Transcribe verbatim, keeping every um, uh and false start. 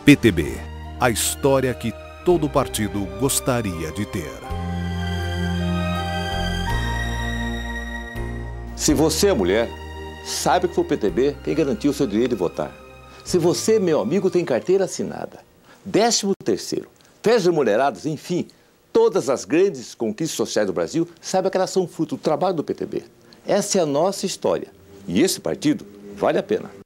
P T B, a história que todo partido gostaria de ter. Se você é mulher, saiba que foi o P T B quem garantiu o seu direito de votar. Se você, meu amigo, tem carteira assinada, décimo terceiro, férias remuneradas, enfim, todas as grandes conquistas sociais do Brasil, saiba que elas são fruto do trabalho do P T B. Essa é a nossa história. E esse partido vale a pena.